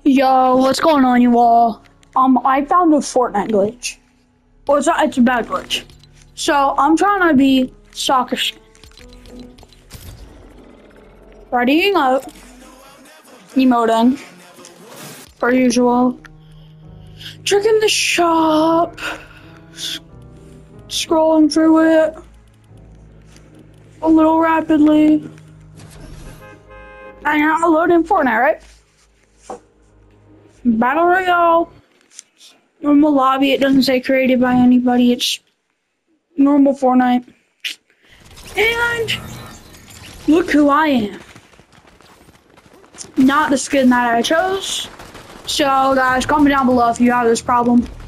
Yo, what's going on, you all? I found a Fortnite glitch. Well, it's a bad glitch. So, I'm trying to be soccer skin. Readying up. Emoting. Per usual. Checking the shop. Scrolling through it. A little rapidly. And now loading Fortnite, right? Battle Royale. Normal lobby. It doesn't say created by anybody. It's normal Fortnite. And look who I am. Not the skin that I chose. So guys, comment down below if you have this problem.